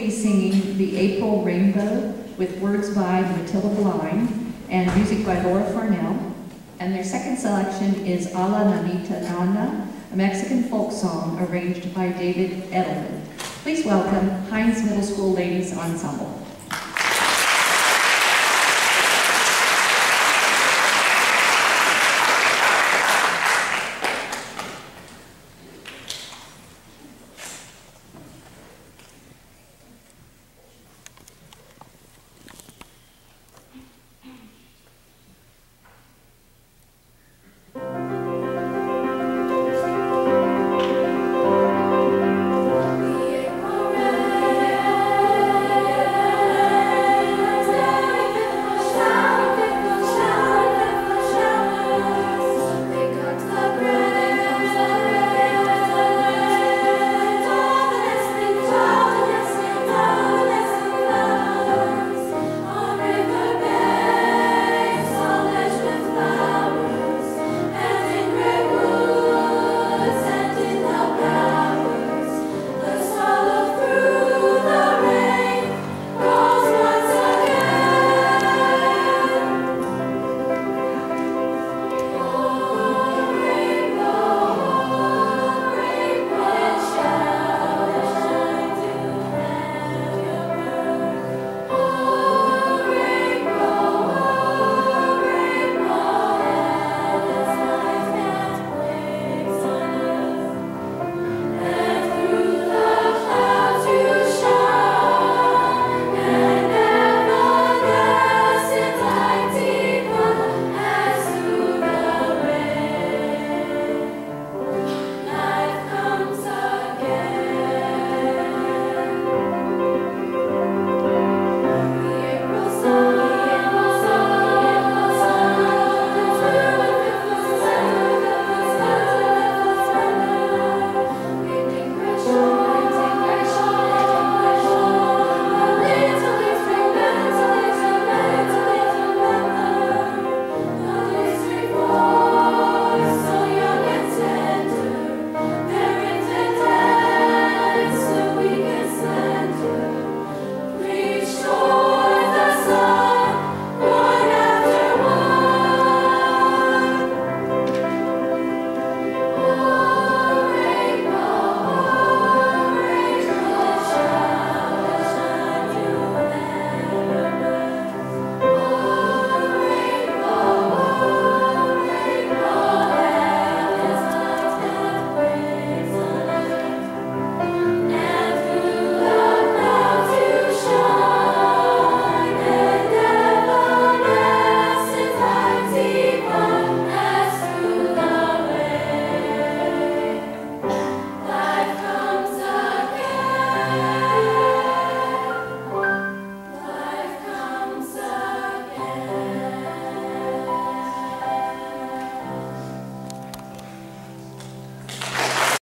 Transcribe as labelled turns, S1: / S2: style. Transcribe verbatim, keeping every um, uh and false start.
S1: be singing The April Rainbow with words by Matilda Blind and music by Laura Farnell. And their second selection is A la Nanita Nana, a Mexican folk song arranged by David Edelman. Please welcome Hines Middle School Ladies Ensemble.